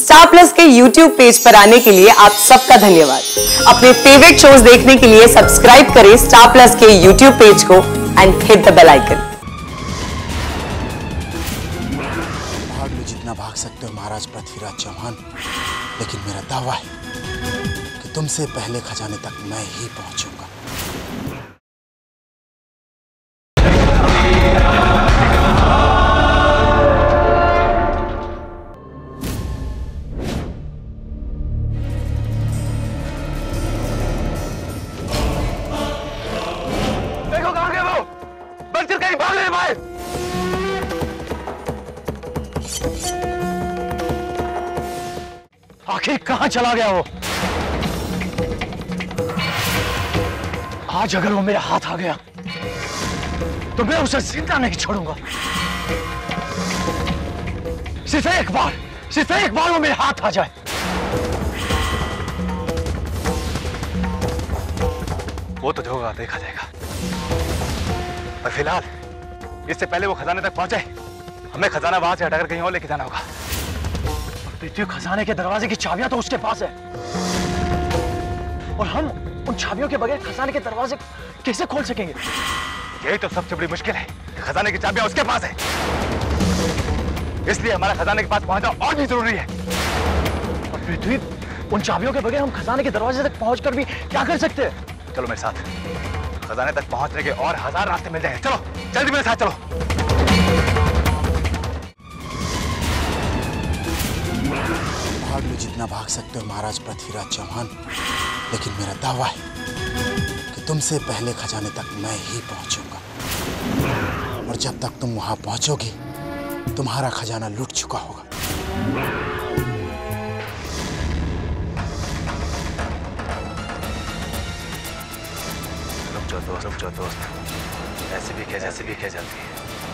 Star Plus के YouTube page पर आने के लिए आप सबका धन्यवाद। अपने फेवरेट शोज देखने के लिए सब्सक्राइब करें स्टार प्लस के YouTube पेज को and hit the bell icon. भाग लो जितना भाग सकते हो महाराज पृथ्वीराज चौहान, लेकिन मेरा दावा है कि तुमसे पहले खजाने तक मैं ही पहुंचूंगा। देखो कहां गए वो, बंदर कहीं भाग रहे भाई। आखिर कहां चला गया वो? आज अगर वो मेरे हाथ आ गया तो मैं उसे जिंदा नहीं छोड़ूंगा। सिर्फ एक बार वो मेरे हाथ आ जाए। वो तो जो होगा देखा जाएगा, पर फिलहाल इससे पहले वो खजाने तक पहुंचे, हमें खजाना वहां से हटाकर कहीं और लेके जाना होगा। पृथ्वी खजाने के दरवाजे की चाबियां तो उसके पास है, और हम उन चाबियों के बगैर खजाने के दरवाजे कैसे खोल सकेंगे? यही तो सबसे बड़ी मुश्किल है, खजाने की चाबियां उसके पास है। इसलिए हमारा खजाने के पास पहुंचना और भी जरूरी है। और पृथ्वी, उन चाबियों के बगैर हम खजाने के दरवाजे तक पहुंचकर भी क्या कर सकते हैं? चलो मेरे साथ, खजाने तक पहुंचने के और 1000 रास्ते मिल जाएंगे। चलो जल्दी मेरे साथ चलो। भाग लो जितना भाग सकते हो महाराज पृथ्वीराज चौहान, लेकिन मेरा दावा है कि तुमसे पहले खजाने तक मैं ही पहुंचूंगा। और जब तक तुम वहां पहुंचोगे तुम्हारा खजाना लूट चुका होगा। रुक जाओ दोस्त, ऐसे भी कह जाती है।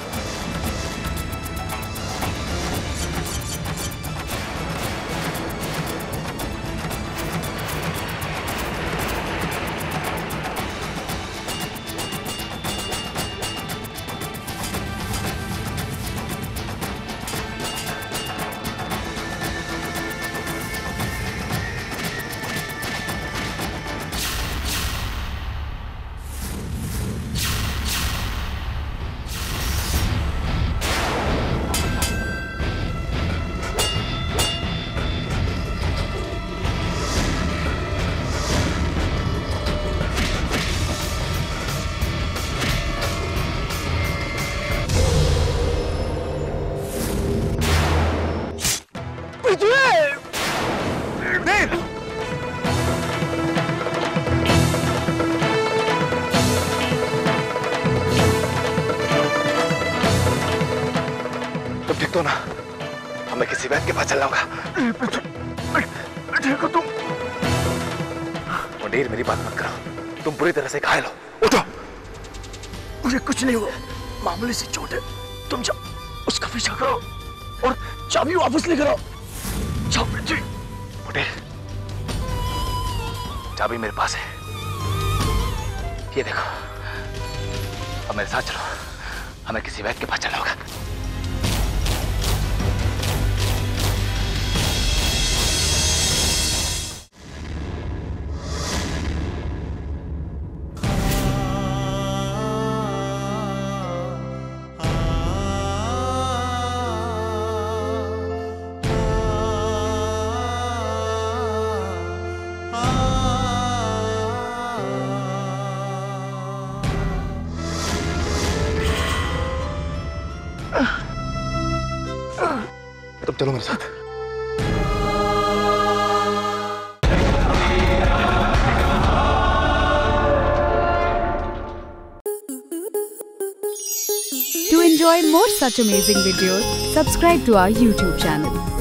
तुम ठीक तो ना? हमें किसी वैद्य के पास चलना होगा। देखो तुम मुंडेर, मेरी बात मत करो, तुम बुरी तरह से घायल हो। उठो। मुझे कुछ नहीं हुआ, मामूली सी चोट है। तुम जाओ, उसका पीछा करो और चाबी वापस लेकर आओ। जाओ पृथ्वी। मुंडेर, चाबी मेरे पास है, ये देखो। अब मेरे साथ चलो, हमें किसी वैद्य के पास चलना होगा। तुम चलो मेरे साथ। To enjoy more such amazing videos, subscribe to our YouTube channel.